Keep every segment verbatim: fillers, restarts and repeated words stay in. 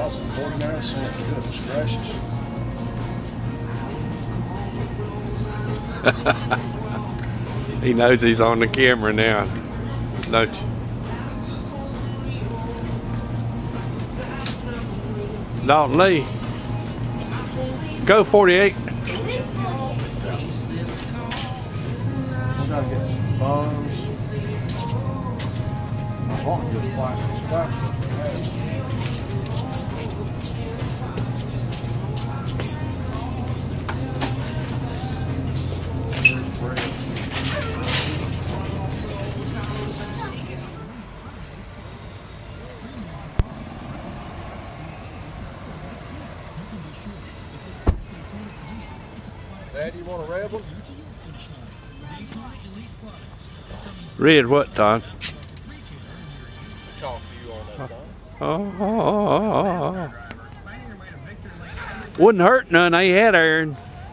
dollars and forty-nine cents. Goodness gracious. He knows he's on the camera now, don't you? Dalton Lee. Go forty-eight. We gotta get some buns. I want to get a plastic spatula. Dad, you want a red one? Red what, Tom? Talk to you on that time. Oh, oh, oh, oh. Wouldn't hurt none. I had iron.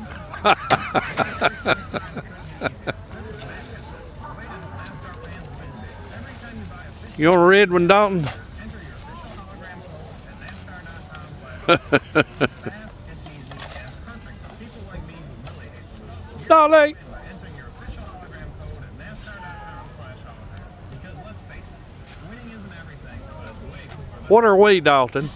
You want a red one, Dalton? Dolly. What are we, Dalton?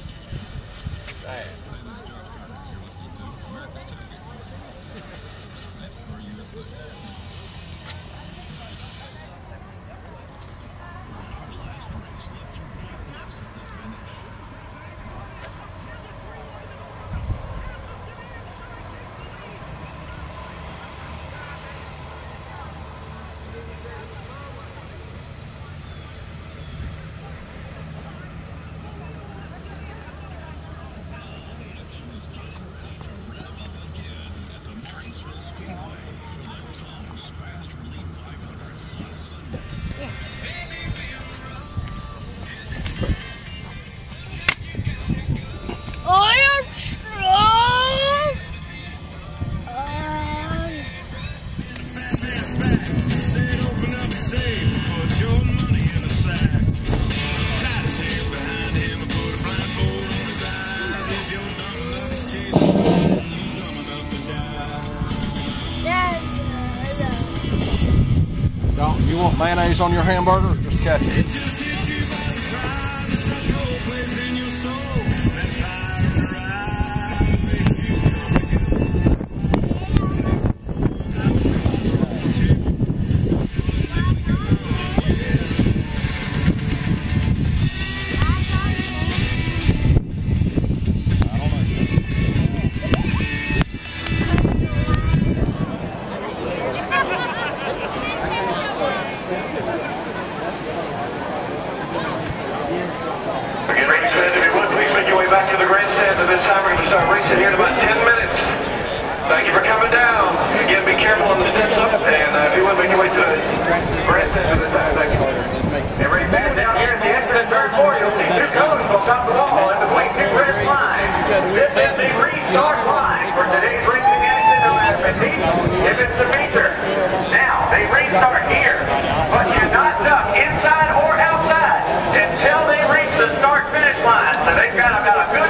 You want mayonnaise on your hamburger? Just catch it. Back to the grandstand at this time. We're going to start racing here in about ten minutes. Thank you for coming down. Again, be careful on the steps up, and uh, if you want to make your way to the grandstand at this time, thank you. And ready back down here at the exit third floor, you'll see two cones on top of the wall in between two red lines. This is the restart line for today's racing action no matter if it's the feature. Now, they restart here, but you're not stuck inside or outside until they reach the start-finish line. So they've got about a good